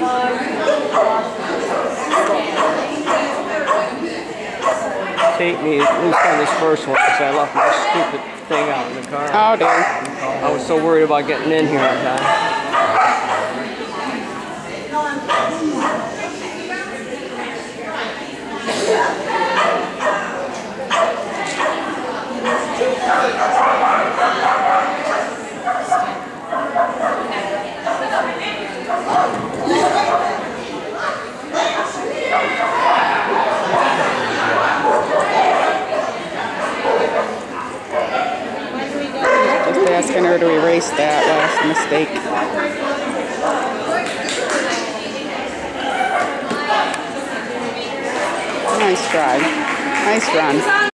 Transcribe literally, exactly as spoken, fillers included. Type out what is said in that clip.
Take me at least on this first one because I left my stupid thing out in the car. Oh dear. I was so worried about getting in here on time. Just asking her to erase that last mistake. Nice try. Nice run.